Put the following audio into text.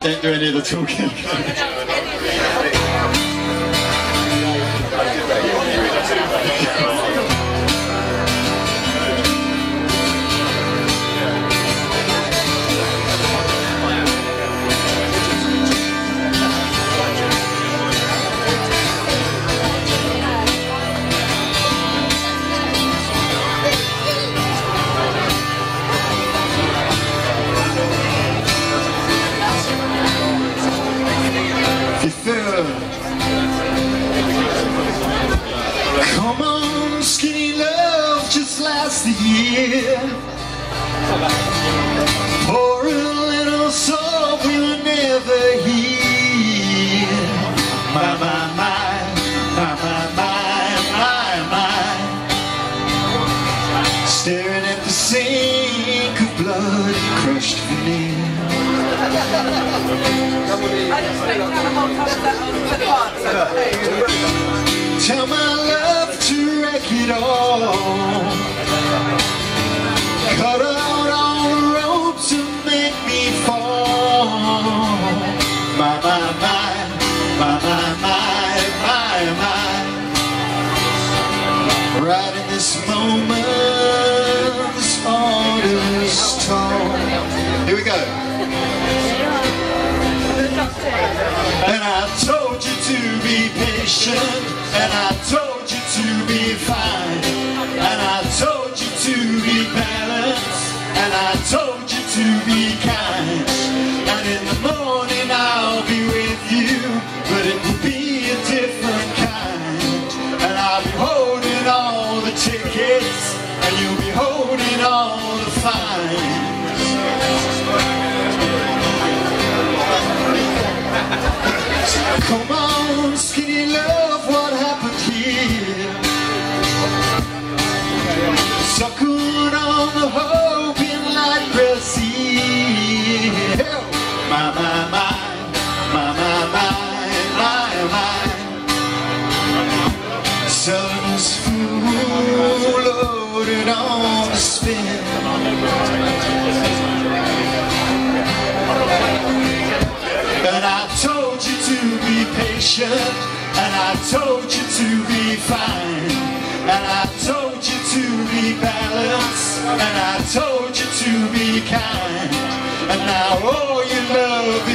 Don't do any of the talking. Come on, skinny love, just last a year. Pour a little soap, we were never here. My, my, my, my, my, my, my, my. Staring at the sink of blood and crushed veneer. Tell my love to wreck it all. Cut out all the ropes to make me fall. My, my, my, my, my, my, my, my. Right in this moment, this order's torn. Here we go. And I told you to be patient, and I told you to be fine, and I told you to be balanced, and I told you to be kind. And in the morning I'll be with you, but it will be a different kind. And I'll be holding all the tickets, and you'll be holding all the fines. Come on, skinny love, what happened here? Sucking on the hope in light Brazil. My, my, my, my, my, my, my, my. Sun's full, loaded on the spin. And I told you to be patient, and I told you to be fine, and I told you to be balanced, and I told you to be kind. And now all your love